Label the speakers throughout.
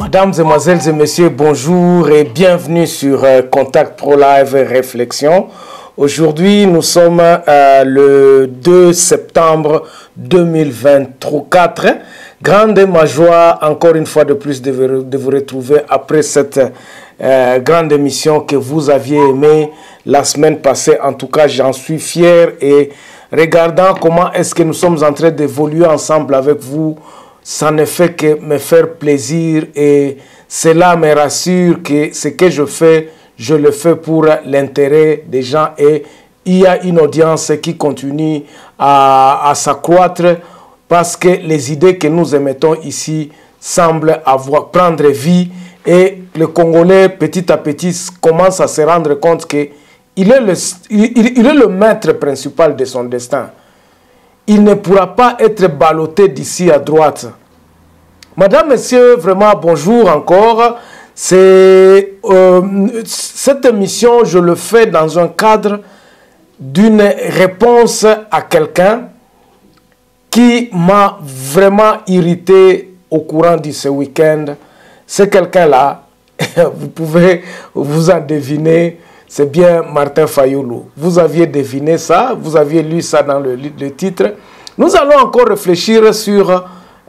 Speaker 1: Mesdames, Mesdemoiselles et Messieurs, bonjour et bienvenue sur Contact Pro Live Réflexion. Aujourd'hui, nous sommes le 2 septembre 2024. Grande ma joie, encore une fois de plus, de vous retrouver après cette grande émission que vous aviez aimée la semaine passée. En tout cas, j'en suis fier et regardant comment est-ce que nous sommes en train d'évoluer ensemble avec vous, ça ne fait que me faire plaisir et cela me rassure que ce que je le fais pour l'intérêt des gens et il y a une audience qui continue à s'accroître parce que les idées que nous émettons ici semblent prendre vie et le Congolais petit à petit commence à se rendre compte qu'il est le maître principal de son destin. Il ne pourra pas être ballotté d'ici à droite. Madame, Messieurs, vraiment bonjour encore. Cette émission, je le fais dans un cadre d'une réponse à quelqu'un qui m'a vraiment irrité au courant de ce week-end. C'est quelqu'un-là, vous pouvez vous en deviner, c'est bien Martin Fayoulou. Vous aviez deviné ça, vous aviez lu ça dans le titre. Nous allons encore réfléchir sur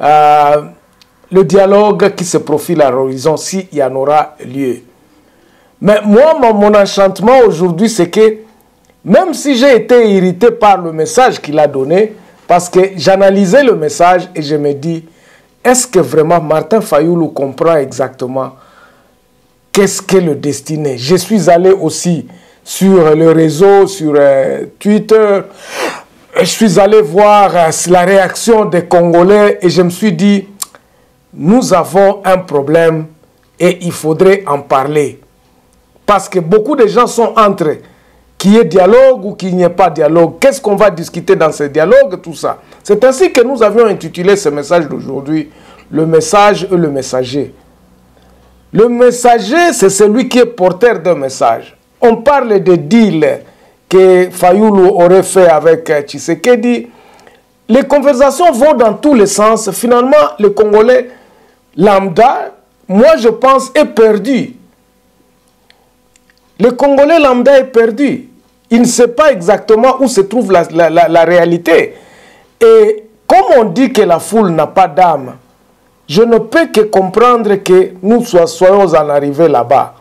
Speaker 1: le dialogue qui se profile à l'horizon, s'il y en aura lieu. Mais moi, mon enchantement aujourd'hui, c'est que même si j'ai été irrité par le message qu'il a donné, parce que j'analysais le message et je me dis, est-ce que vraiment Martin Fayoulou comprend exactement qu'est-ce qu'est le destiné? Je suis allé aussi sur le réseau, sur Twitter, je suis allé voir la réaction des Congolais et je me suis dit, nous avons un problème et il faudrait en parler. Parce que beaucoup de gens sont entre qu'il y ait dialogue ou qu'il n'y ait pas dialogue. Qu'est-ce qu'on va discuter dans ce dialogue, tout ça. C'est ainsi que nous avions intitulé ce message d'aujourd'hui, le message et le messager. Le messager, c'est celui qui est porteur d'un message. On parle de deal que Fayoulou aurait fait avec Tshisekedi. Les conversations vont dans tous les sens. Finalement, le Congolais lambda, moi je pense, est perdu. Le Congolais lambda est perdu. Il ne sait pas exactement où se trouve la réalité. Et comme on dit que la foule n'a pas d'âme, je ne peux que comprendre que nous soyons en arrivée là-bas.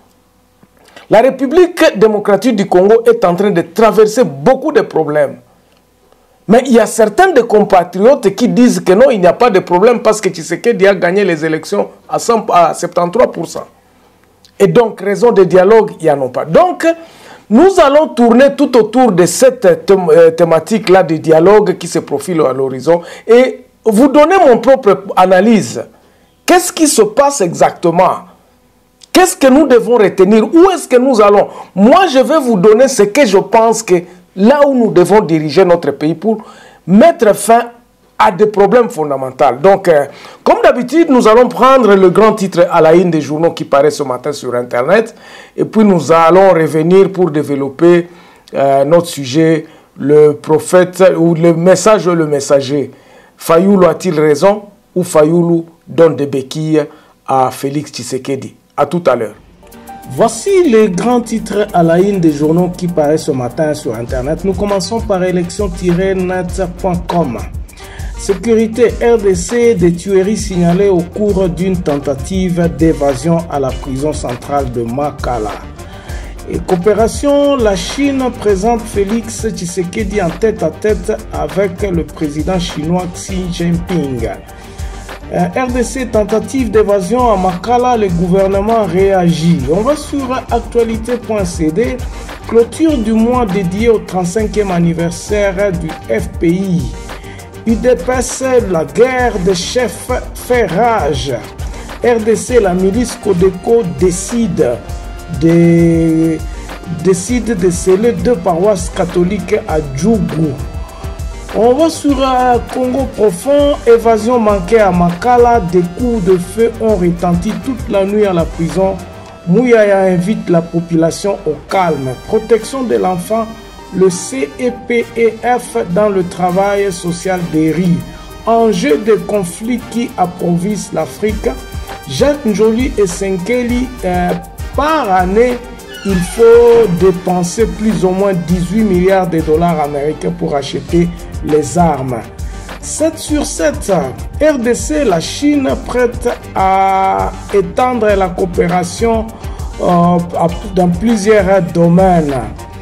Speaker 1: La République démocratique du Congo est en train de traverser beaucoup de problèmes. Mais il y a certains de compatriotes qui disent que non, il n'y a pas de problème parce que Tshisekedi a gagné les élections à 73%. Et donc, raison de dialogue, il n'y en a pas. Donc, nous allons tourner tout autour de cette thématique-là de dialogue qui se profile à l'horizon et vous donner mon propre analyse. Qu'est-ce qui se passe exactement? Qu'est-ce que nous devons retenir? Où est-ce que nous allons? Moi, je vais vous donner ce que je pense que là où nous devons diriger notre pays pour mettre fin à des problèmes fondamentaux. Donc, comme d'habitude, nous allons prendre le grand titre à la une des journaux qui paraît ce matin sur Internet. Et puis, nous allons revenir pour développer notre sujet, le prophète ou le message ou le messager. Fayoulou a-t-il raison ou Fayoulou donne des béquilles à Félix Tshisekedi? À tout à l'heure. Voici les grands titres à la une des journaux qui paraissent ce matin sur Internet. Nous commençons par élection-net.com. Sécurité RDC, des tueries signalées au cours d'une tentative d'évasion à la prison centrale de Makala. Et coopération, la Chine présente Félix Tshisekedi en tête-à-tête avec le président chinois Xi Jinping. RDC, tentative d'évasion à Makala, le gouvernement réagit. On va sur actualité.cd, clôture du mois dédié au 35e anniversaire du FPI. UDPS, la guerre des chefs fait rage. RDC, la milice Codeco décide de sceller 2 paroisses catholiques à Djougou. On va sur Congo profond, évasion manquée à Makala, des coups de feu ont retenti toute la nuit à la prison. Mouyaya invite la population au calme. Protection de l'enfant, le CEPEF dans le travail social des rues. Enjeu de conflits qui approvissent l'Afrique. Jacques Njoli et Senkeli, par année, il faut dépenser plus ou moins 18 milliards de dollars américains pour acheter les armes. 7 sur 7, RDC, la Chine prête à étendre la coopération dans plusieurs domaines.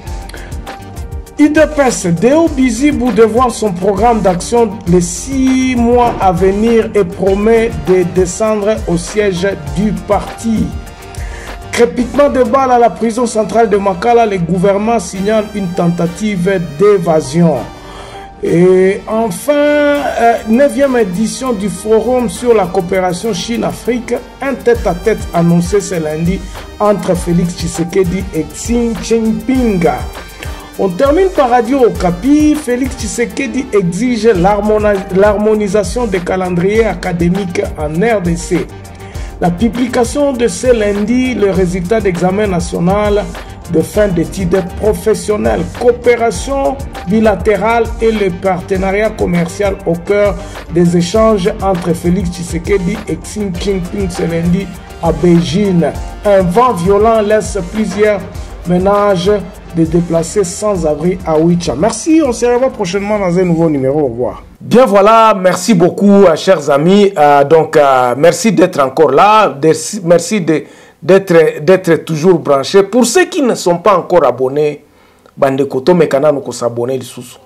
Speaker 1: IDPS, Deo busy pour devoir son programme d'action les 6 mois à venir et promet de descendre au siège du parti. Crépitement de balles à la prison centrale de Makala, le gouvernement signale une tentative d'évasion. Et enfin, 9e édition du forum sur la coopération Chine-Afrique, un tête-à-tête annoncé ce lundi entre Félix Tshisekedi et Xi Jinping. On termine par Radio Okapi. Félix Tshisekedi exige l'harmonisation des calendriers académiques en RDC. La publication de ce lundi, le résultat d'examen national de fin d'études professionnelles, coopération bilatérale et le partenariat commercial au cœur des échanges entre Félix Tshisekedi et Xi Jinping ce lundi à Beijing. Un vent violent laisse plusieurs ménages de déplacer sans abri à Wicha. Merci, on se revoit prochainement dans un nouveau numéro. Au revoir. Bien voilà, merci beaucoup chers amis. Merci d'être encore là. Merci d'être toujours branchés. Pour ceux qui ne sont pas encore abonnés, Bandekoto Mekana nous s'abonner sous.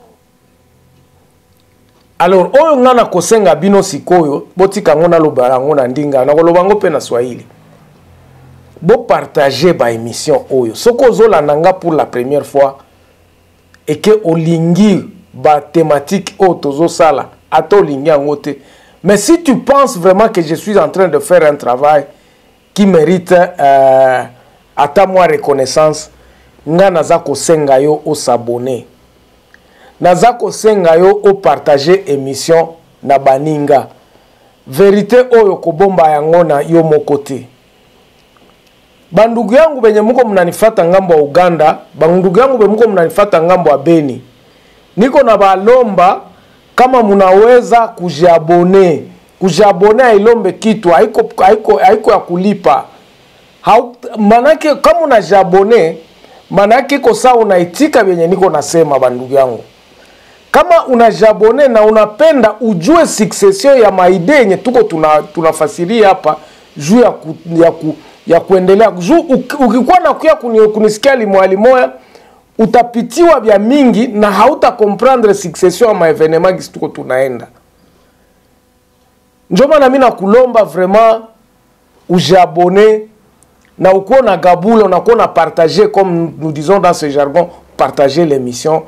Speaker 1: Alors, oyo ngana kosenga bino sikoyo, botika ngona lobara ngona ndinga na kolobango pe na Swahili. Bo partager ba émission oyo. Soko zola nanga pour la première fois et que olingi ba thématique otozo sala ato olingi ngote. Mais si tu penses vraiment que je suis en train de faire un travail qui mérite ata moi reconnaissance, nga nazako senga yo o s'abonner. Nazako senga yo o partager émission na baninga. Vérité oyo kobomba yango na yo mokote. Bandugu yangu benye muko mnanifata ngambo wa Uganda, bandugu yangu benye muko mnanifata ngambo wa Beni. Niko na balomba kama munaweza kujiabone. Kujiabone ilombe kitu, haiko ya kulipa. Manake kama unajiabone, manake kosa unaitika benye niko nasema bandugu yangu. Kama unajiabone na unapenda ujue succession ya maide yenye tuko tunafasiria hapa juu ya kuendelea. Ukikuwa na kuya kunisikia limoya utapitiwa vya mingi na hauta comprendre succession ya maevenema gisi tuko tunaenda. Njoma na mina kulomba vraiment ujiabone na ukuwa na gabula, unakuwa na partager comme nous disons dans ce jargon, partager l'émission.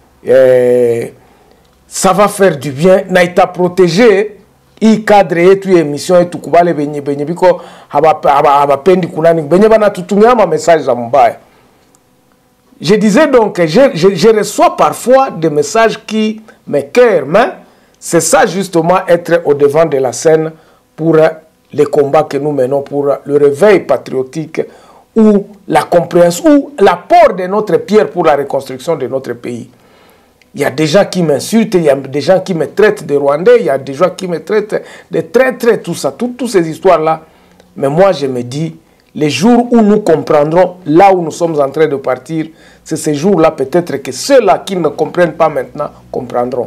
Speaker 1: Ça va faire du bien na ita protéger i cadre yetu ya émission yetu kubale benye biko habapendi kunani benye bana tutumia ma message za mbaya. Je disais donc que je reçois parfois des messages qui m'écœurent, mais c'est ça justement être au devant de la scène pour les combats que nous menons pour le réveil patriotique ou la compréhension ou l'apport de notre pierre pour la reconstruction de notre pays. Il y a des gens qui m'insultent, il y a des gens qui me traitent de Rwandais, il y a des gens qui me traitent de traîtres, tout ça, toutes ces histoires-là. Mais moi, je me dis, les jours où nous comprendrons là où nous sommes en train de partir, c'est ces jours-là peut-être que ceux-là qui ne comprennent pas maintenant comprendront.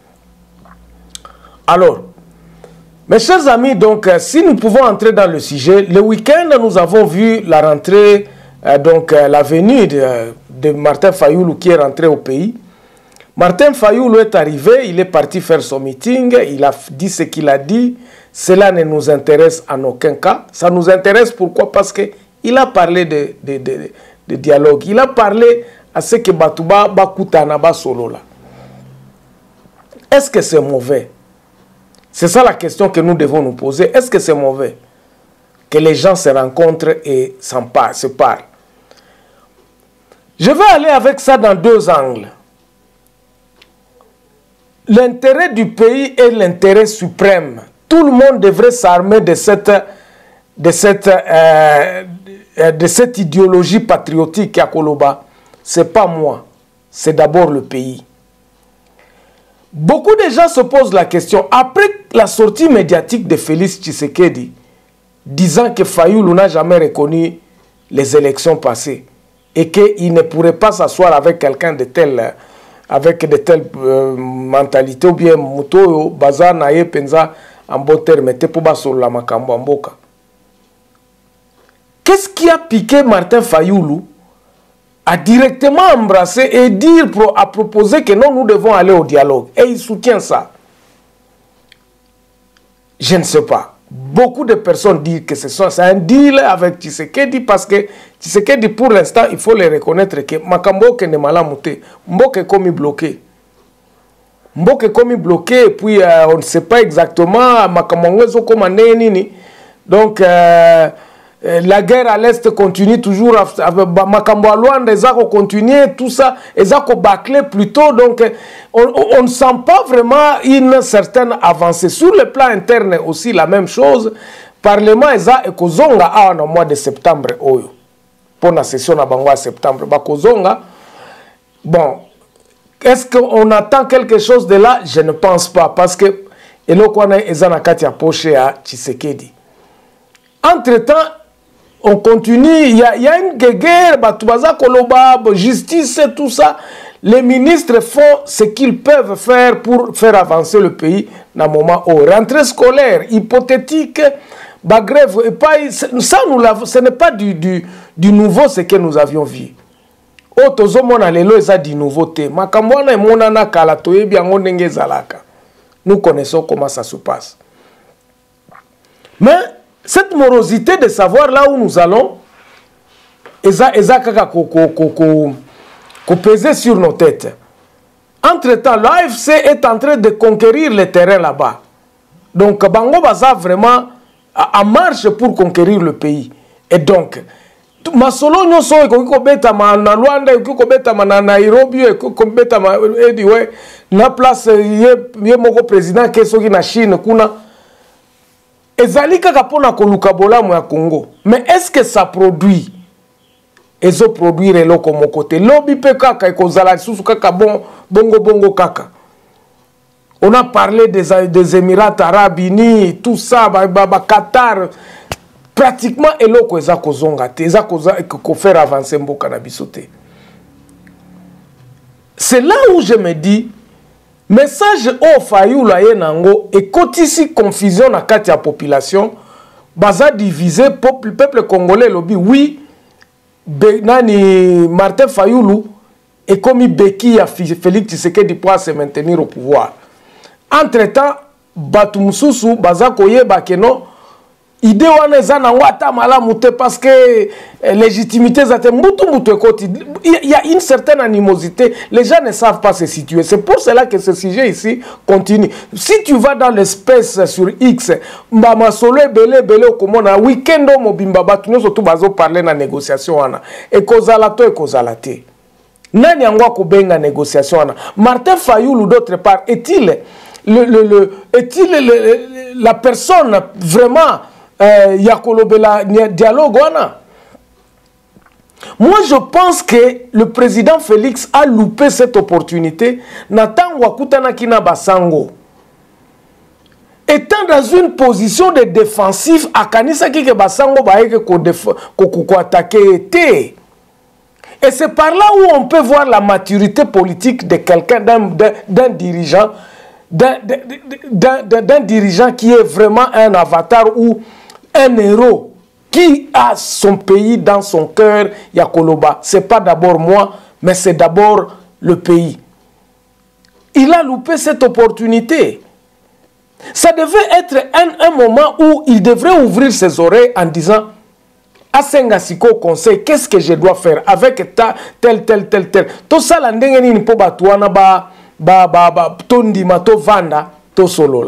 Speaker 1: Alors, mes chers amis, donc, si nous pouvons entrer dans le sujet, le week-end, nous avons vu la rentrée, la venue de Martin Fayoulou qui est rentré au pays. Martin Fayoulou est arrivé, il est parti faire son meeting, il a dit ce qu'il a dit. Cela ne nous intéresse en aucun cas. Ça nous intéresse pourquoi? Parce qu'il a parlé de dialogue. Il a parlé à ce que Batouba Bakutanaba Solo là. Est-ce que c'est mauvais? C'est ça la question que nous devons nous poser. Est-ce que c'est mauvais que les gens se rencontrent et se parlent? Je vais aller avec ça dans deux angles. L'intérêt du pays est l'intérêt suprême. Tout le monde devrait s'armer de cette idéologie patriotique à Koloba. Ce n'est pas moi, c'est d'abord le pays. Beaucoup de gens se posent la question, après la sortie médiatique de Félix Tshisekedi, disant que Fayoulou n'a jamais reconnu les élections passées et qu'il ne pourrait pas s'asseoir avec quelqu'un de tel, avec de telles mentalités ou bien Mouto, Baza, Naye, Penza, en bon terme, était pour sur la Makambo en Boka. Qu'est-ce qui a piqué Martin Fayoulou à directement embrasser et dire, à proposer que non, nous devons aller au dialogue. Et il soutient ça. Je ne sais pas. Beaucoup de personnes disent que c'est un deal avec Tshisekedi parce que Tshisekedi, pour l'instant, il faut le reconnaître que Makambo ne malamouté. Mboke est comme bloqué. Mboke est comme bloqué et puis on ne sait pas exactement Makambo comme nini. Donc la guerre à l'Est continue toujours. Makambo à Luanda, ils continuer tout ça. Ils ont bâclé plutôt. Donc on ne sent pas vraiment une certaine avancée. Sur le plan interne aussi, la même chose. Parlement, ils ont ekozonga au mois de septembre. Pour la session à Bango à septembre. Bakozonga. Bon, est-ce qu'on attend quelque chose de là? Je ne pense pas. Parce que Elokwana Ezanakati a poché à Tshisekedi. Entre-temps, on continue, il y a une guerre, justice, tout ça. Les ministres font ce qu'ils peuvent faire pour faire avancer le pays dans le moment où. Rentrée scolaire, hypothétique, grève, et pas, ça, ce n'est pas du nouveau ce que nous avions vu. Nous connaissons comment ça se passe. Mais cette morosité de savoir là où nous allons, peser sur nos têtes. Entre-temps, l'AFC est en train de conquérir le terrain là-bas. Donc, Bango Baza vraiment en marche pour conquérir le pays. Et donc, Masolo nyoso eko beta na Luanda, eko beta na Nairobi, eko beta anyway, na place ye moko président kesoki na Chine kuna. Ezali kaka pona koluka bolamu ya Congo. Mais est-ce que ça produit? Ezo produire eloko moko te. Lobi pe kaka ekozala susu kaka bongo kaka. On a parlé des Émirats Arabes Unis, tout ça, Qatar. Pratiquement eloko eza kozonga te, eza ko faire avancer mboka na biso te. C'est là où je me dis, message au Fayoulou Ayenango et kotisi confusion na kati ya population, baza divisé peuple congolais lobi oui, nani Martin Fayoulou est comme Beki à Félix Tshisekedi pour se maintenir au pouvoir. Entre-temps, batu mususu baza koyeba keno idée wana eza na wata malamu te parce que légitimité zate mutu ekoti. Il y a une certaine animosité, les gens ne savent pas se situer. C'est pour cela que ce sujet ici continue. Si tu vas dans l'espace sur X, mbama solo belé komona weekend mobimba batu nyoso tu bazo parler na négociation wana. Ekozala te. Nani angwa kobenga négociation wana? Martin Fayoulou d'autre part est-il la personne vraiment Yakolobela dialogue wana? Moi je pense que le président Félix a loupé cette opportunité. Natangwa kutana kina basango. Étant dans une position de défensif, akanisa ki ke basango baeke ko attaquer te. Et c'est par là où on peut voir la maturité politique de quelqu'un, d'un dirigeant, d'un dirigeant qui est vraiment un avatar ou un héros qui a son pays dans son cœur. Yakoloba, ce n'est pas d'abord moi, mais c'est d'abord le pays. Il a loupé cette opportunité. Ça devait être un moment où il devrait ouvrir ses oreilles en disant à Sengasiko conseil, qu'est-ce que je dois faire avec tel. Tout ça, la ndengeni ni po batuana tondi mato vanda to solola.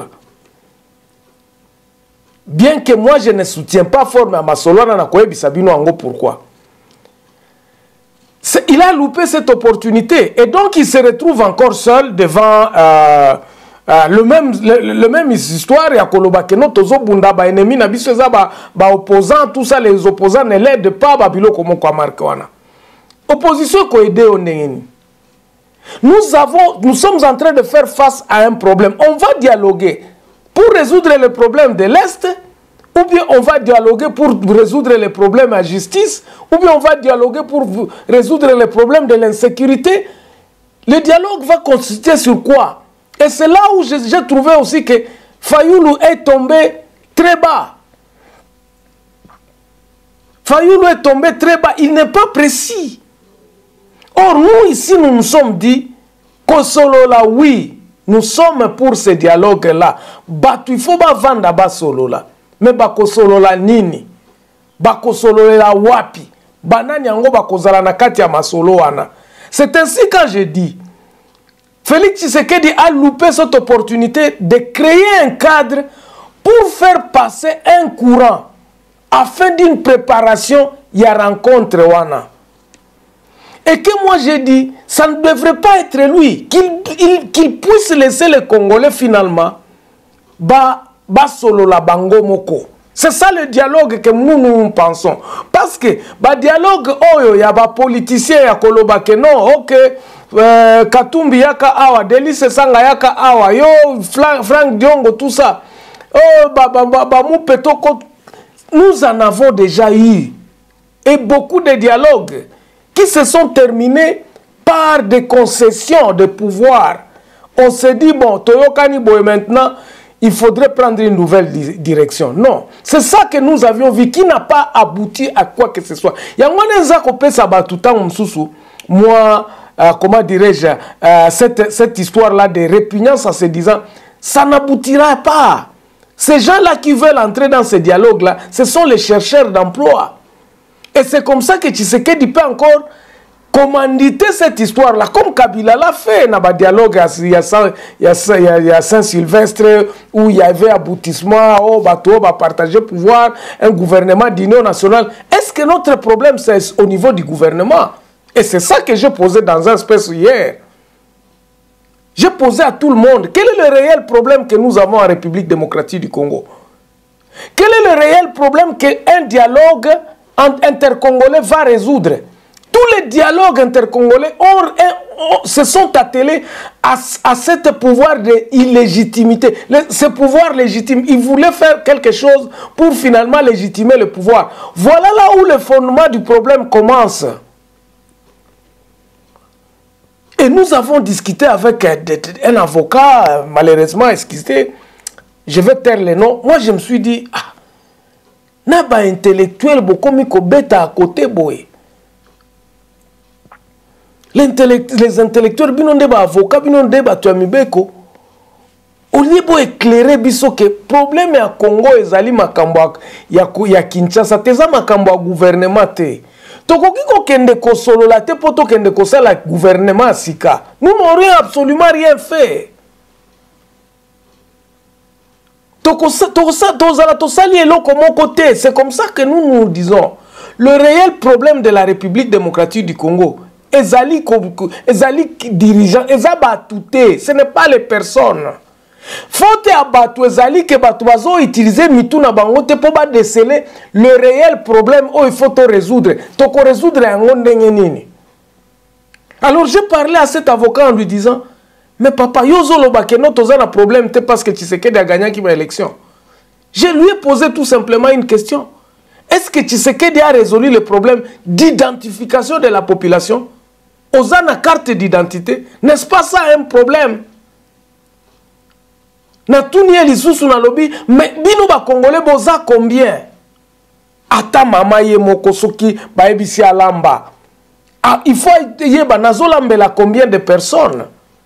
Speaker 1: Bien que moi je ne soutiens pas fort mais ma solola na koyebi sabino ango pourquoi. Il a loupé cette opportunité et donc il se retrouve encore seul devant le même histoire ya koloba que no tozo bunda ba ennemi na biso za ba opposants, tout ça, les opposants ne l'aident pas babilo comme kwa marque wana. Opposition ko aider on ndengeni. Nous sommes en train de faire face à un problème. On va dialoguer pour résoudre le problème de l'Est ou bien on va dialoguer pour résoudre les problèmes à justice, ou bien on va dialoguer pour résoudre les problèmes de l'insécurité. Le dialogue va consister sur quoi? Et c'est là où j'ai trouvé aussi que Fayoulou est tombé très bas. Fayoulou est tombé très bas, il n'est pas précis. Or, nous ici, nous nous sommes dit, Kosolola, oui, nous sommes pour ce dialogue-là. Il faut pas vendre à Solola. Mais Bakosolola nini? Bakosolola wapi? Banani yango bakozala na kati ya masolo wana. C'est ainsi quand je dis, Félix Tshisekedi a loupé cette opportunité de créer un cadre pour faire passer un courant afin d'une préparation y a rencontre wana. Et que moi j'ai dit, ça ne devrait pas être lui, qu'il puisse laisser les Congolais finalement solo la bango moko. C'est ça le dialogue que nous pensons. Parce que dialogue oyo ya ba politicien ya koloba ke non, ok, Katumbi yaka awa, Delice Sanga yaka awa, yo Frank Diongo, tout ça. Oh nous en avons déjà eu. Et beaucoup de dialogues qui se sont terminés par des concessions de pouvoir. On se dit, bon, Toyokani Boy maintenant, il faudrait prendre une nouvelle direction. Non, c'est ça que nous avions vu, qui n'a pas abouti à quoi que ce soit. Moi, comment dirais-je, cette histoire-là de répugnance en se disant, ça n'aboutira pas. Ces gens-là qui veulent entrer dans ce dialogue-là, ce sont les chercheurs d'emploi. Et c'est comme ça que Tshisekedi peut encore commanditer cette histoire-là, comme Kabila l'a fait dans le dialogue il y a Saint-Sylvestre, où il y avait aboutissement, partager pouvoir, un gouvernement d'union nationale. Est-ce que notre problème, c'est au niveau du gouvernement? Et c'est ça que j'ai posé dans un space hier. J'ai posé à tout le monde, quel est le réel problème que nous avons en République démocratique du Congo? Quel est le réel problème qu'un dialogue intercongolais va résoudre? Tous les dialogues intercongolais se sont attelés à ce pouvoir d'illégitimité. Ce pouvoir légitime, ils voulaient faire quelque chose pour finalement légitimer le pouvoir. Voilà là où le fondement du problème commence. Et nous avons discuté avec un avocat, malheureusement, excusez, je vais taire les noms. Moi, je me suis dit, ah, naba intellectuel, bokomi kobeta à côté, boy. Les intellectuels, binonde ba avocat, binonde ba tuamibeko. Au lieu de éclairer biso que problème ya Congo ezali makambo ya Kinshasa, teza makambo gouvernement te. Tokoki ko kende ko solo la te poto kende ko sala gouvernement sika. Nous n'aurions absolument rien fait. C'est comme ça que nous disons. Le réel problème de la République démocratique du Congo, ezali dirigeant, ce n'est pas les personnes. Faut abattre ezali que batuazo utiliser mitou na bango te pour déceler le réel problème où il faut te résoudre. Toko résoudre en nini. Alors j'ai parlé à cet avocat en lui disant, mais papa, yozo lo bakeno toza na problème te parce que Tshisekedi a gagné qui va élection. Je lui ai posé tout simplement une question. Est-ce que Tshisekedi a résolu le problème d'identification de la population? Ozana carte d'identité, n'est-ce pas ça un problème? Na tunie lisusu na lobi, mais bino ba Congolais boza combien? Ata mama ye moko soki ba ebisi alamba. Ah, il faut yeba nazolambela combien de personnes?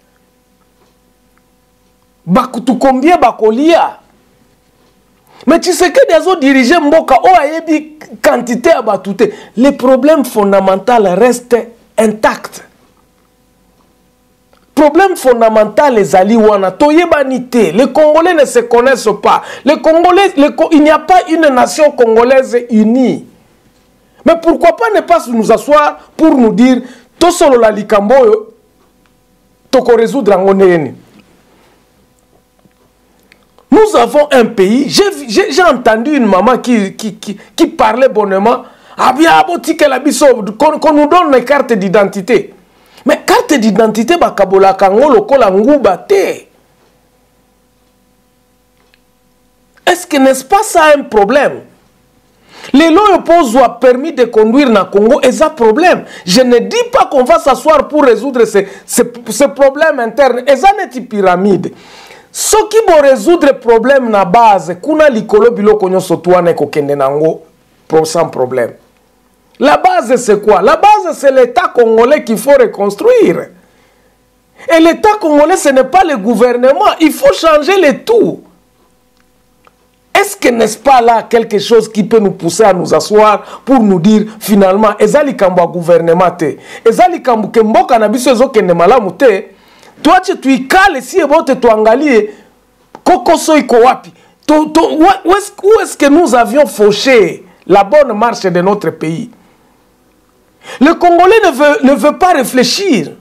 Speaker 1: Bakutu combien bakolia? Mais tu sais que des autres dirigeants mboka o ayebi quantité à batute. Le problème fondamental reste intact. Problème fondamental les aliwana toyebanité. Les Congolais ne se connaissent pas. Les Congolais, il n'y a pas une nation congolaise unie. Mais pourquoi pas ne pas nous asseoir pour nous dire to solo la likambo toko résoudre en. Nous avons un pays, j'ai entendu une maman qui parlait bonnement, qu'on nous donne les cartes d'identité. Mais carte d'identité, Est-ce que n'est-ce pas ça un problème? Les lois ont permis de conduire dans le Congo et ça problème. Je ne dis pas qu'on va s'asseoir pour résoudre ces problèmes internes. Et ça n'est pas pyramide. Ce qui vont résoudre les problèmes na base, kuna likolo biloko nyonso tuane kokende nango sans problème. La base c'est quoi? La base c'est l'État congolais qu'il faut reconstruire. Et l'État congolais ce n'est pas le gouvernement. Il faut changer le tout. Est-ce que n'est-ce pas là quelque chose qui peut nous pousser à nous asseoir pour nous dire finalement ezali kambo gouvernement te ezali kambo ke mboka na biso ezokende malamu te toi tu ikale si ebote tuangalie kokoso iko wapi où est-ce que nous avions fauché la bonne marche de notre pays? Le Congolais ne veut pas réfléchir.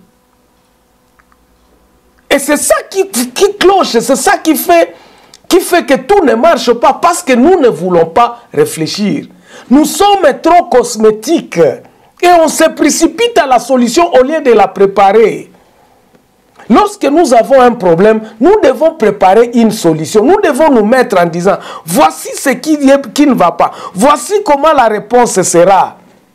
Speaker 1: Et c'est ça qui cloche, c'est ça qui fait que tout ne marche pas parce que nous ne voulons pas réfléchir. Nous sommes trop cosmétiques et on se précipite à la solution au lieu de la préparer. Lorsque nous avons un problème, nous devons préparer une solution. Nous devons nous mettre en disant, voici ce qui ne va pas. Voici comment la réponse sera.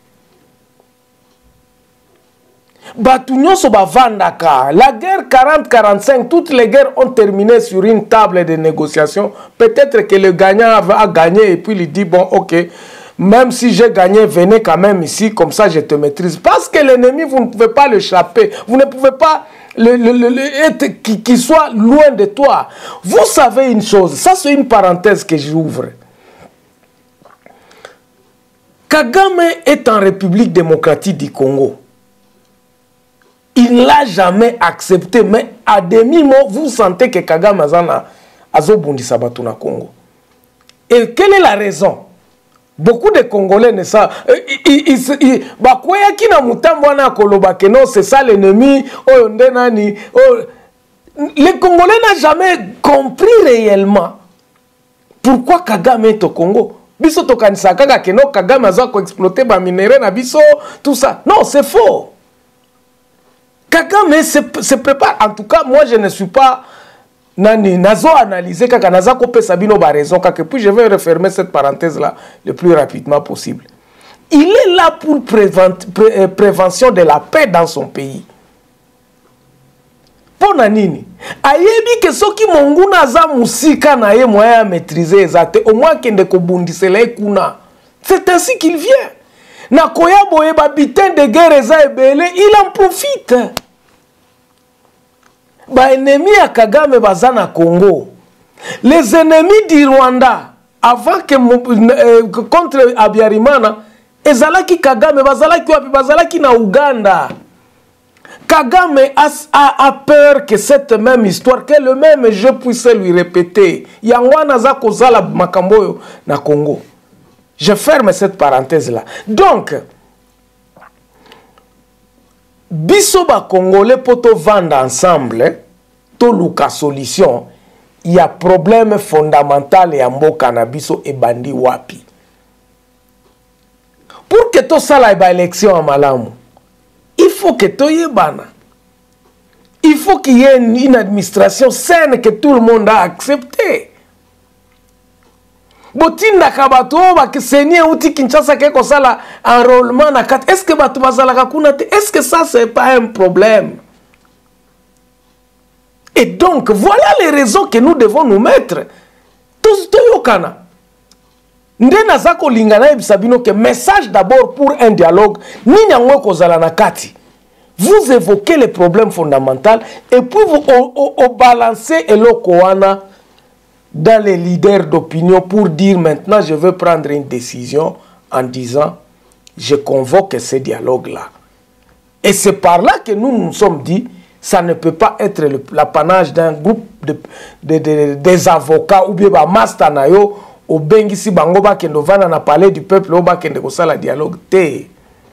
Speaker 1: La guerre 40-45, toutes les guerres ont terminé sur une table de négociation. Peut-être que le gagnant a gagné et puis il dit, bon, ok, même si j'ai gagné, venez quand même ici, comme ça je te maîtrise. Parce que l'ennemi, vous ne pouvez pas l'échapper. Vous ne pouvez pas qu'il soit loin de toi. Vous savez une chose, ça c'est une parenthèse que j'ouvre. Kagame est en République démocratique du Congo. Il ne l'a jamais accepté, mais à demi-mot, vous sentez que Kagame a zobundisa batu na Congo. Et quelle est la raison? Beaucoup de Congolais ne savent. C'est ça l'ennemi. Les Congolais n'ont jamais compris réellement pourquoi Kagame est au Congo. Biso tokanisa kaka keno Kagame a exploité ba minéraux na biso, tout ça. Non, c'est faux. Kagame se prépare. En tout cas, moi, je ne suis pas nazo analysé kaka naza kopé sabino ba raison kaka. Puis je vais refermer cette parenthèse là le plus rapidement possible. Il est là pour prévention de la paix dans son pays. Pona nini? Ayebi ke soki monguna za musika na ye moya maîtriser ezate au moins kende ko bundisela kuna. C'est ainsi qu'il vient. Na koya boye ba bitin de guerre za ebele, il en profite. Ba ennemis à Kagame bazana Congo. Les ennemis du Rwanda avant que contre Abiyarimana ezalaki Kagame bazalaki wapi bazalaki na Uganda. Kagame a peur que cette même histoire, que le même jeu puisse lui répéter. Yangwana za kozala makamboyo na Congo. Je ferme cette parenthèse-là. Donc, biso ba Congolais poto vendre ensemble, to luka solution, il y a problème fondamental et mboka na biso e bandi wapi. Pour que to sala ba élection en malamu, il faut que to yebana. Il faut qu'il y ait une administration saine que tout le monde a accepté. Botinda kabato ba ke senye uti Kinshasa ke kosala enrôlement na kat. Est-ce que batu bazala kuna te? Est-ce que ça c'est pas un problème? Et donc voilà les raisons que nous devons nous mettre. Tous yokana. Ndena zako lingana ebisabino que message d'abord pour un dialogue ni nyangwe kozala na kati. Vous évoquez les problèmes fondamentaux et puis vous balancez eloko wana dans les leaders d'opinion pour dire maintenant je veux prendre une décision en disant je convoque ce dialogue-là. Et c'est par là que nous nous sommes dit ça ne peut pas être l'apanage d'un groupe des avocats ou bien ba master na yo au bengisi bango ba kendo vana na palais du peuple au ba kende ko sala dialogue te.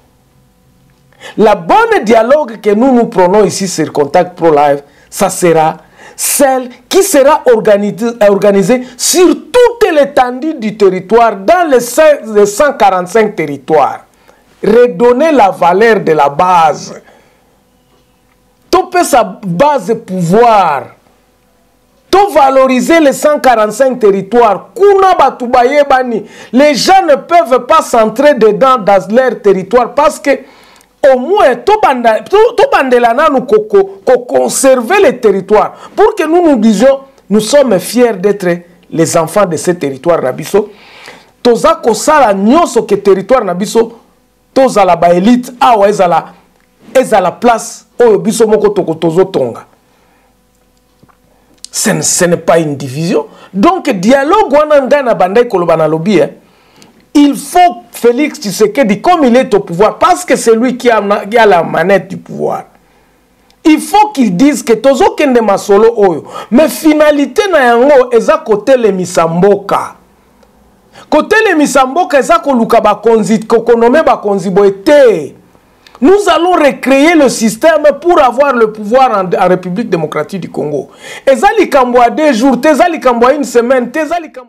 Speaker 1: La bonne dialogue que nous prenons ici sur Contact Pro Live, ça sera celle qui sera organisée sur toute l'étendue du territoire, dans les 145 territoires. Redonner la valeur de la base. Toper sa base de pouvoir. valoriser les 145 territoires. Kuna batubaye bani. Les gens ne peuvent pas s'entrer dedans dans leur territoire parce que au moins tout bandelana nous conserver les territoires pour que nous nous disions nous sommes fiers d'être les enfants de ces territoires nabiso. Toza kosala nyoso ke territoire nabiso toza la ba élite awa ezala place oyo biso moko tozo tonga. Ce n'est pas une division. Donc, dialogue, il faut Félix Tshisekedi, comme il est au pouvoir, parce que c'est lui qui a la manette du pouvoir. Il faut qu'il dise que tozo kende masolo oyo. Mais finalité na yango eza côté le misamboka. Côté le misamboka eza ko luka ba konzi kokonome ba konzi boete. Nous allons recréer le système pour avoir le pouvoir en République démocratique du Congo. Ezali kambo 2 jours, tezali kambo 1 semaine, tezali kambo...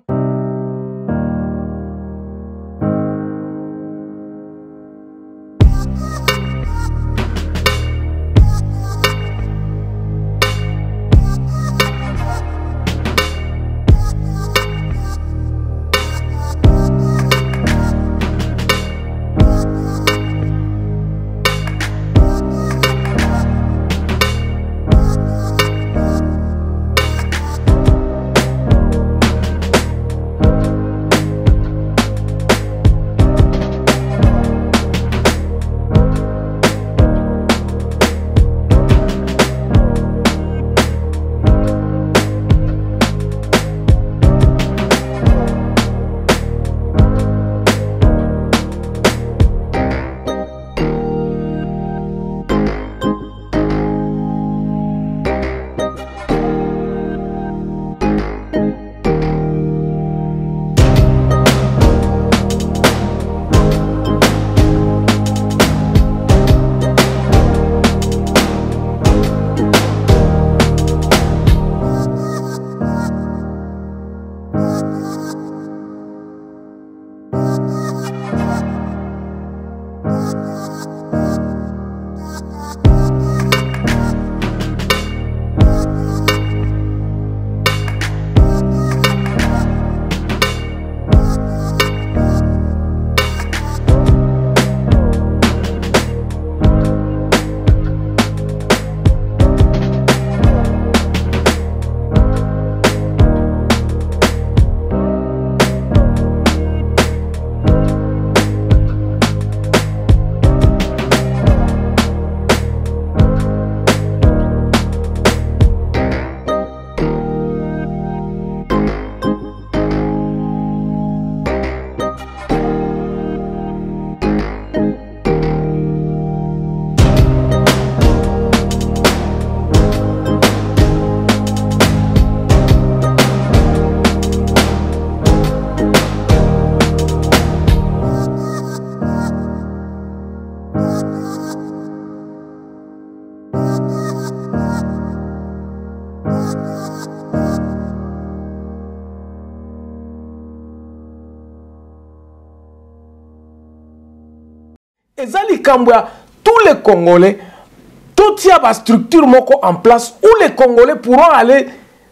Speaker 1: Ezali Kambouya, tous les Congolais, tout y a une structure en place où les Congolais pourront aller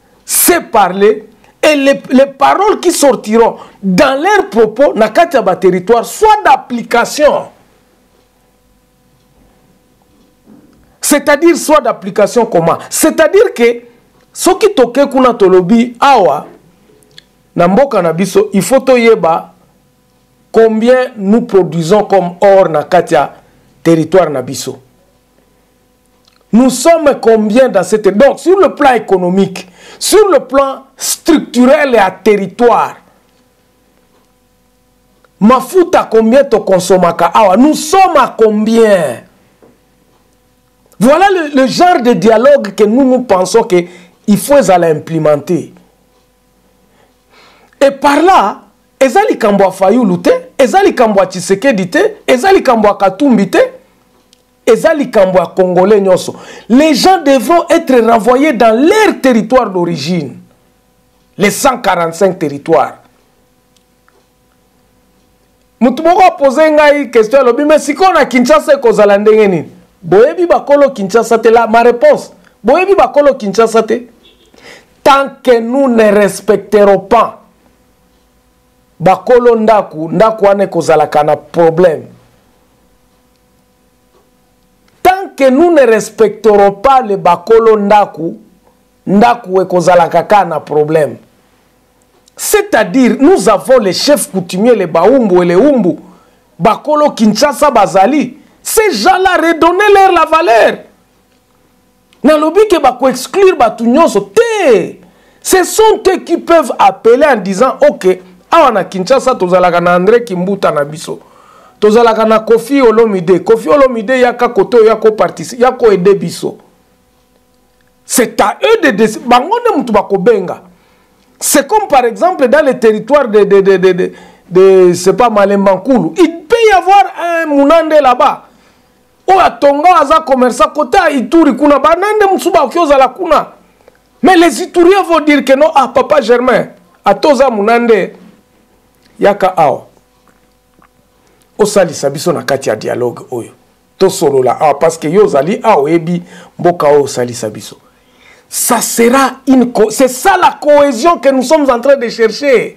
Speaker 1: se parler et les paroles qui sortiront dans leurs propos na kati ya ba territoire soit d'application. C'est-à-dire soit d'application comment? C'est-à-dire que ce qui toke kuna tolobi awa na mboka na biso il faut toyeba combien nous produisons comme or na katia territoire nabiso. Nous sommes combien dans cette... Donc, sur le plan économique, sur le plan structurel et à territoire, mafuta combien to consomaka awa? Nous sommes à combien? Voilà le genre de dialogue que nous pensons qu'il faut implémenter. Et par là, ezali kambwa Fayulu te, ezali kambwa Tshisekedi te, ezali kambwa Katumbi te, ezali kambwa Congolais nyoso. Les gens devront être renvoyés dans leur territoire d'origine. Les 145 territoires. Mutumoko a posé une question, mais si on a Kinshasa kozala ndenge nini? Boyebi bakolo Kinshasa te, la ma réponse. Boyebi bakolo Kinshasa te. tant que nous ne respecterons pas bakolo ndaku ane kozalaka na problème. Tant que nous ne respecterons pas les bakolo ndaku ekozalaka ka na problème. C'est-à-dire, nous avons les chefs coutumiers, les baumbu et les umbu, bakolo Kinshasa bazali. Ces gens-là, redonnez-leur la valeur. Nalobi ke bako exclure batu nyonso te. Ce sont eux qui peuvent appeler en disant ok, awana Kinshasa tozalaka na André Kimbuta na biso. Tozalaka na Kofi Olomide. Kofi Olomide yaka koto yako participer, yako aider biso. C'est à eux de décider. Bangonde mutu bako benga. C'est comme par exemple dans les territoires de c'est pas Malembankulu. Il peut y avoir un Mounande là-bas. O atonga aza commerçant côté Ituri kuna banande musuba okioza la kuna. Mais les Ituriens vont dire que non, ah papa Germain, atoza Mounande yaka ao. O sali sabiso na kati ya dialogue oyo. To solo la ah parce que yo zali ao ebi mboka o sali sabiso. Ça sera une... C'est ça la cohésion que nous sommes en train de chercher.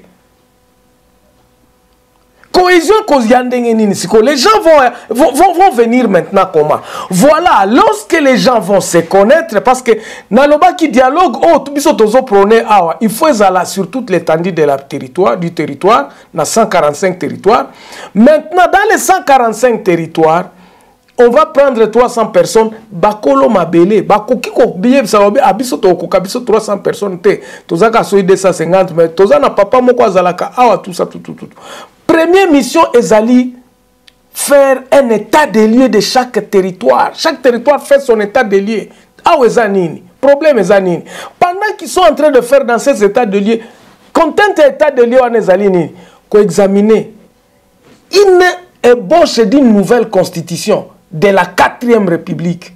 Speaker 1: Cohésion, les gens vont venir maintenant comment? Voilà, lorsque les gens vont se connaître, parce que dans le qui dialogue, il faut aller sur toute l'étendue du territoire, dans 145 territoires. Maintenant, dans les 145 territoires, on va prendre 300 personnes, bakolo mabele, bakoki ko biye sababu abiso to ko kabiso 300 personnes te. Tozaka soyi 250 mais tozana papa moko azalaka awa tout ça tout. Première mission ezali faire un état des lieux de chaque territoire. Chaque territoire fait son état des lieux. Awa ezanini, problème ezanini. Pendant qu'ils sont en train de faire dans ces états de lieux, content état de lieux en ezali nini, ko examiner une ébauche d'une nouvelle constitution de la 4e République.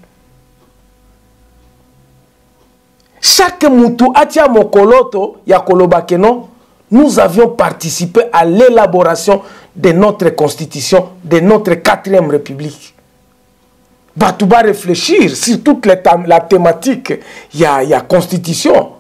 Speaker 1: Chaque moutou atia mokoloto ya kolobakeno, nous avions participé à l'élaboration de notre constitution, de notre 4e République. Batouba réfléchir sur toute la thématique, il y a constitution.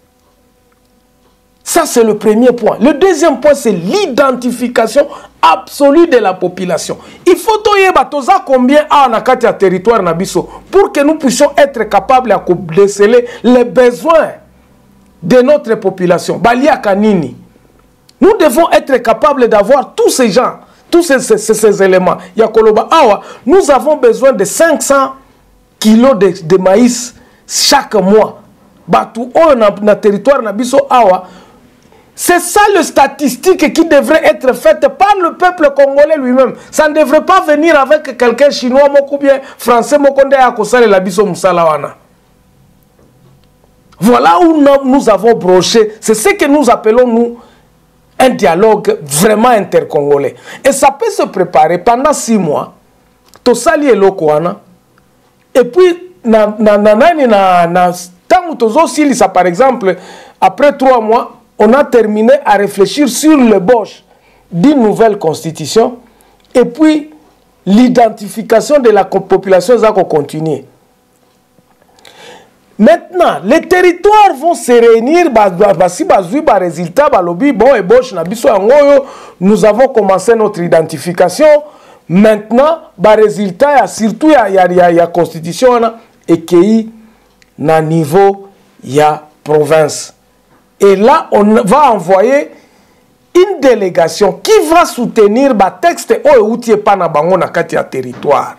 Speaker 1: Ça, c'est le premier point. Le deuxième point, c'est l'identification absolue de la population. Il faut toza combien a na kati ya territoire nabiso pour que nous puissions être capables de déceler les besoins de notre population. Balia kanini. Nous devons être capables d'avoir tous ces gens, tous ces éléments. Yakoloba awa, nous avons besoin de 500 kilos de maïs chaque mois. Batou o na territoire nabiso awa. C'est ça le statistique qui devrait être faite par le peuple congolais lui-même. Ça ne devrait pas venir avec quelqu'un chinois ou bien français la biso musalawana. Voilà où nous avons broché. C'est ce que nous appelons nous un dialogue vraiment intercongolais. Et ça peut se préparer pendant 6 mois. Tosali elokwana. Et puis par exemple après 3 mois on a terminé à réfléchir sur l'ébauche d'une nouvelle constitution et puis l'identification de la population va continuer. Maintenant, les territoires vont se réunir, nous avons commencé notre identification. Maintenant, résultat, surtout il y a constitution et qui na niveau il y a province. Et là, on va envoyer une délégation qui va soutenir le texte au territoire.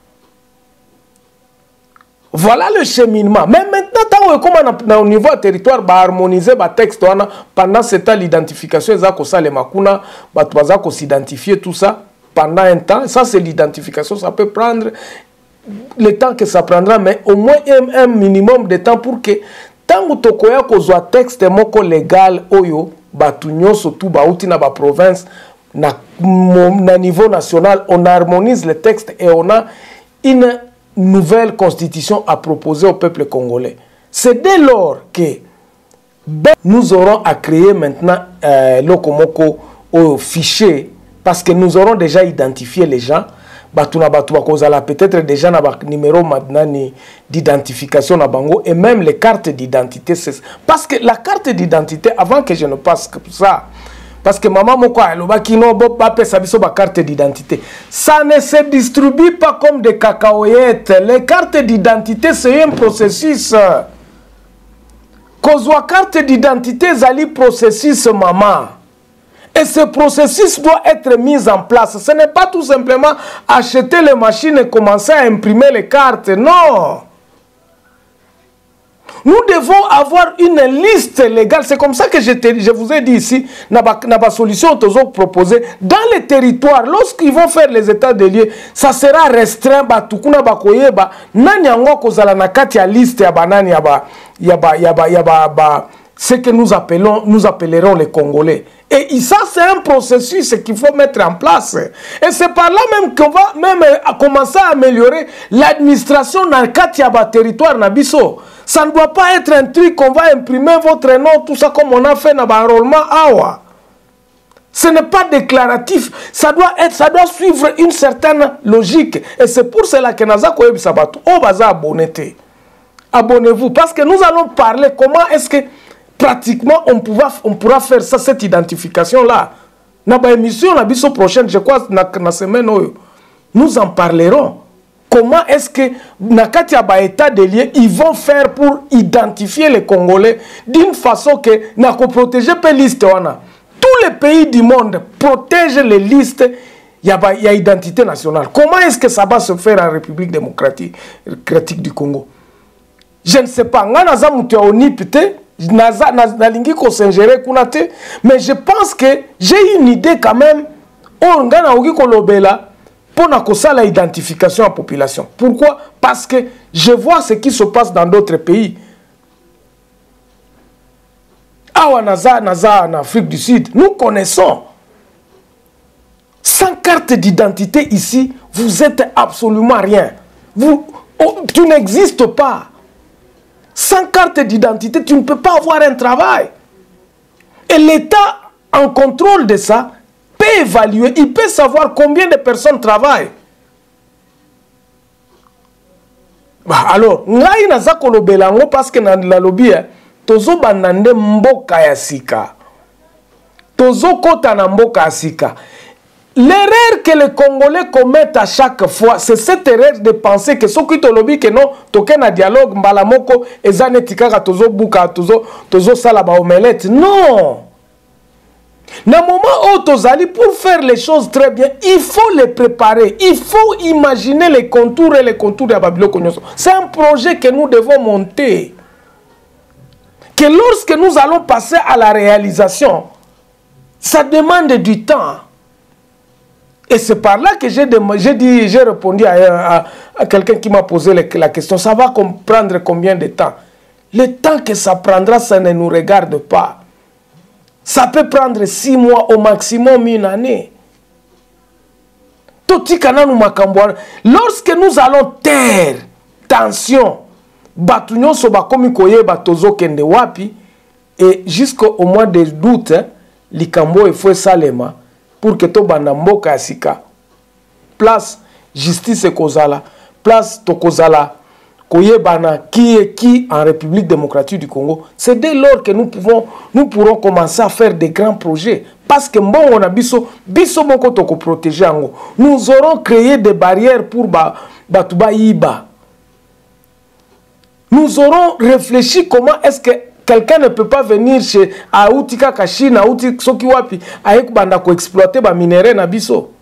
Speaker 1: Voilà le cheminement. Mais maintenant, comme au niveau du territoire, va harmoniser le texte pendant ce temps, l'identification, s'identifier tout ça pendant un temps. Ça, c'est l'identification. Ça peut prendre le temps que ça prendra, mais au moins un minimum de temps pour que tangu tokoya kozwa texte moko légal oyo batunyo surtout bauti na ba province na niveau national, on harmonise le texte et on a une nouvelle constitution à proposer au peuple congolais. C'est dès lors que nous aurons à créer maintenant l'okomoko au fichier parce que nous aurons déjà identifié les gens. batuna batu bakozala peut-être déjà na ba numéro maintenant d'identification na bango et même les cartes d'identité. Parce que la carte d'identité, avant que je ne passe que ça, parce que maman moko alobaki no ba pesa biso ba carte d'identité, ça ne se distribue pas comme des cacahuètes. Les cartes d'identité c'est un processus. Kozwa carte d'identité zali processus maman. Et ce processus doit être mis en place. Ce n'est pas tout simplement acheter les machines et commencer à imprimer les cartes. Non. Nous devons avoir une liste légale. C'est comme ça que je vous ai dit ici, dans la solution proposée, dans les territoires, lorsqu'ils vont faire les états de lieux, ça sera restreint. Ce que nous appellerons les Congolais. Et ça, c'est un processus qu'il faut mettre en place. Et c'est par là même qu'on va même commencer à améliorer l'administration dans le territoire Nabiso. Ça ne doit pas être un truc qu'on va imprimer votre nom, tout ça comme on a fait dans l'enrôlement Awa. Ce n'est pas déclaratif. Ça doit suivre une certaine logique. Et c'est pour cela que nous avons abonnez-vous. Parce que nous allons parler comment est-ce que pratiquement on pourra faire ça, cette identification-là. Dans l'émission, la prochaine, je crois, dans la semaine, nous en parlerons. Comment est-ce que, dans le état de lieux, ils vont faire pour identifier les Congolais d'une façon que nous protéger les listes. Tous les pays du monde protègent les listes. Il y a identité nationale. Comment est-ce que ça va se faire en République démocratique du Congo? Je ne sais pas. Mais je pense que j'ai une idée quand même. Pour l'identification à la population. Pourquoi? Parce que je vois ce qui se passe dans d'autres pays. En Afrique du Sud, nous connaissons. Sans carte d'identité ici, vous êtes absolument rien. Tu n'existes pas. Sans carte d'identité, tu ne peux pas avoir un travail. Et l'État, en contrôle de ça, peut évaluer, il peut savoir combien de personnes travaillent. Alors, ngai naza kolobelango parce que na la lobby, tozo banande mboka ya sika. Tozo kota na mboka ya sika. L'erreur que les Congolais commettent à chaque fois, c'est cette erreur de penser que ceux qui te lobby que non, token na dialogue, mbalamoko, ezane tikaka tozo buka, tozo salaba omelette. Non! Dans le moment où Tozali, pour faire les choses très bien, il faut les préparer. Il faut imaginer les contours et les contours de Babilo Konyoso. C'est un projet que nous devons monter. Que lorsque nous allons passer à la réalisation, ça demande du temps. Et c'est par là que j'ai répondu à quelqu'un qui m'a posé la question. Ça va prendre combien de temps? Le temps que ça prendra, ça ne nous regarde pas. Ça peut prendre 6 mois, au maximum 1 année. Lorsque nous allons taire, tension, et jusqu'au mois d'août, Likambo et Foué Salema, pour que to bandamboka asika, place justice kozala, place tokozala, Koyebana, qui est qui en République démocratique du Congo, c'est dès lors que nous pourrons commencer à faire des grands projets. Parce que bon, on a biso moko toko protéger ango. Nous aurons créé des barrières pour batuba iba. Nous aurons réfléchi comment est-ce que quelqu'un ne peut pas venir chez Aoutika Kachina, Aoutika Sokiwapi, avec banda ko exploiter ba minerais na biso.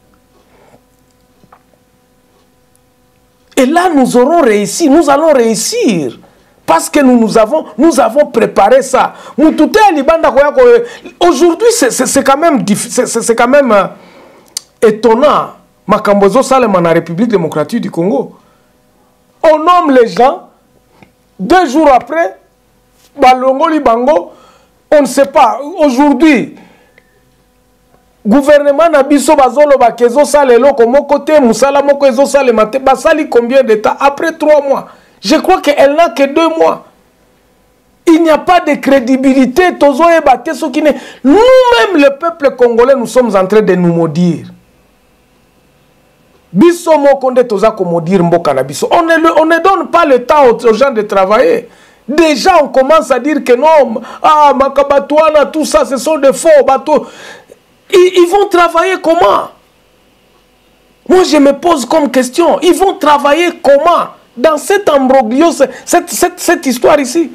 Speaker 1: Et là, nous aurons réussi, nous allons réussir. Parce que nous avons préparé ça. Aujourd'hui, c'est quand même étonnant. Makambozo Salem en République démocratique du Congo. On nomme les gens, 2 jours après, Balongo Libango, on ne sait pas. Aujourd'hui, gouvernement na biso bazolo bakezo salelo komo côté musala moko ezo salema te basali combien de temps après 3 mois. Je crois qu'elle n'a que 2 mois. Il n'y a pas de crédibilité. Tozo e baté ce qui n'est. Nous-mêmes le peuple congolais nous sommes en train de nous maudire. Biso mokonde toza komodir mboka na biso. On ne donne pas le temps aux gens de travailler. Déjà, on commence à dire que non, Makabatouana, tout ça, ce sont des faux bateaux. Ils vont travailler comment? Moi, je me pose comme question. Ils vont travailler comment? Dans cet imbroglio, cette histoire ici.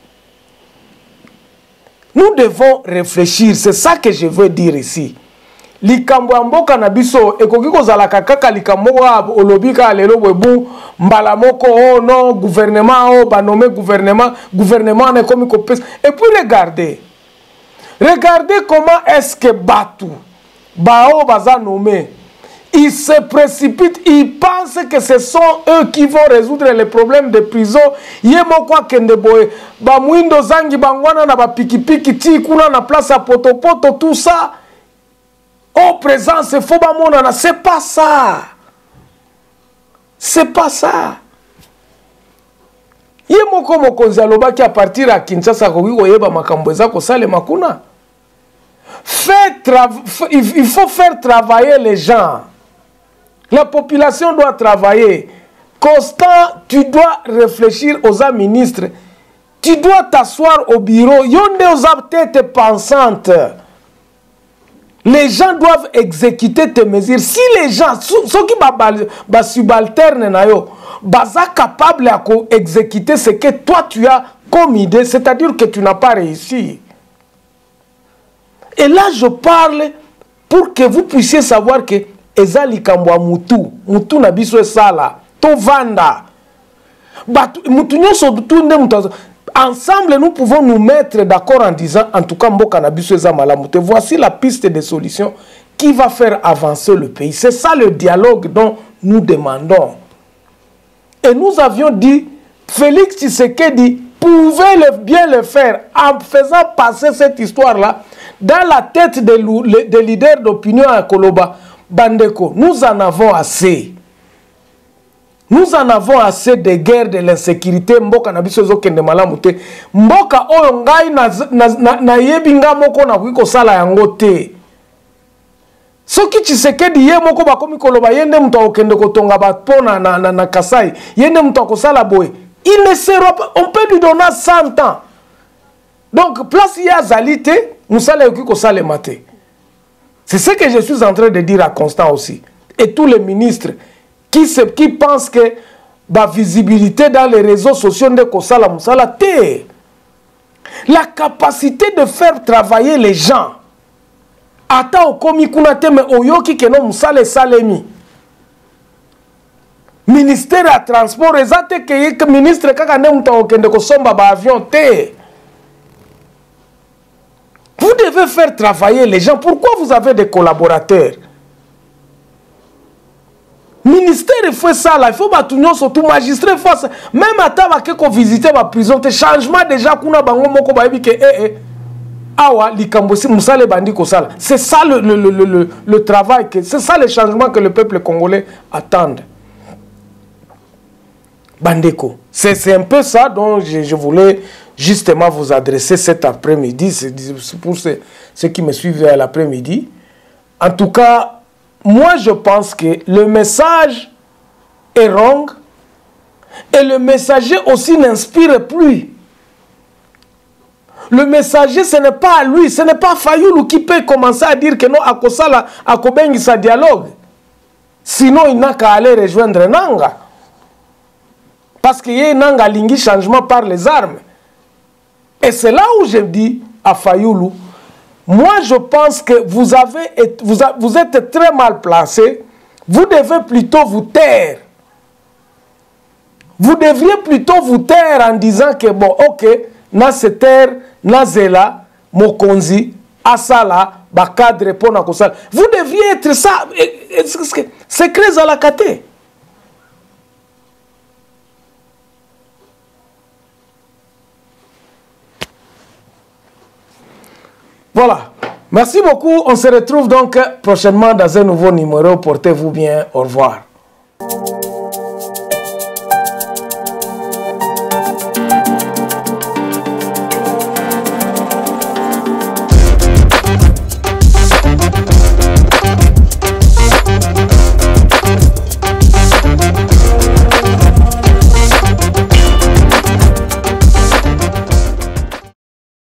Speaker 1: Nous devons réfléchir. C'est ça que je veux dire ici. Likambo mboka na biso ekoki kozala kaka likambo olobika lelo webu mbala moko oh non gouvernement oh banome gouvernement ne komi kopesa. Et puis regardez comment est-ce que Batu bao baza nommé, ils se précipitent, ils pensent que ce sont eux qui vont résoudre les problèmes de prison. Yemo kwa kende boye ba mwindo zangi bangwana na ba pikipiki ti kuna na place à potopoto tout ça. Oh, présence, c'est faux, c'est pas ça. C'est pas ça. Yemoko mokonzi aloba ki a partir à Kinshasa koki koyeba makambo eza kosale makuna. Il faut faire travailler les gens. La population doit travailler. Constant, tu dois réfléchir aux ministres. Tu dois t'asseoir au bureau. Yonde aux tête pensante. Les gens doivent exécuter tes mesures. Si les gens, ceux qui sont subalternes, sont capables d'exécuter ce que toi tu as comme idée, c'est-à-dire que tu n'as pas réussi. Et là, je parle pour que vous puissiez savoir que Ezali Kambwa Mutu Nabiso Sala, Tovanda, Mutu Nyoso Mutu. Ensemble, nous pouvons nous mettre d'accord en disant, en tout cas, voici la piste de solution qui va faire avancer le pays. C'est ça le dialogue dont nous demandons. Et nous avions dit, Félix Tshisekedi pouvait bien le faire en faisant passer cette histoire-là dans la tête des leaders d'opinion à Koloba. Bandeko, nous en avons assez. Nous en avons assez de guerre, de l'insécurité. Mboka na biso zokende malamu te. Mboka oyo ngai na yebinga moko na kuiko sala yango te. Soki Tshisekedi ye moko bakomi koloba yende muto okende kotonga bapo na Kasai. Yende muto akosala boye. Il ne sera pas, on peut lui donner 100 ans. Donc place ya zalite, musala yokiko sale mate. C'est ce que je suis en train de dire à Constant aussi. Et tous les ministres qui pensent que la visibilité dans les réseaux sociaux de Kosala Moussala té. La capacité de faire travailler les gens. Ata okomi kunate me oyoki keno Moussala salemi. Ministère à transport ezate que ministre kaka ne muta okende ko somba ba avion té. Vous devez faire travailler les gens. Pourquoi vous avez des collaborateurs? Ministère il faut ça là, il faut batunion surtout magistrat force même ataba que visiter ma prison te changement déjà kuna bango moko ba yebi que awa likambosi musale bandi ko sala. C'est ça le travail que c'est ça le changement que le peuple congolais attend. Bandeko, c'est un peu ça dont je voulais justement vous adresser cet après-midi, c'est pour ceux qui me suivent à l'après-midi. En tout cas, moi, je pense que le message est wrong et le messager aussi n'inspire plus. Le messager, ce n'est pas lui, ce n'est pas Fayoulou qui peut commencer à dire que non, à Kosala, à Kobengi, ça dialogue. Sinon, il n'a qu'à aller rejoindre Nanga. Parce qu'il y a Nanga Lingi changement par les armes. Et c'est là où je dis à Fayoulou, moi, je pense que vous êtes très mal placé. Vous devez plutôt vous taire. Vous devriez plutôt vous taire en disant que, bon, ok, na se taire, na zela, mokonzi, asala, bakadre, pona kosala. Vous devriez être ça. C'est très à la kate. Voilà. Merci beaucoup. On se retrouve donc prochainement dans un nouveau numéro. Portez-vous bien. Au revoir.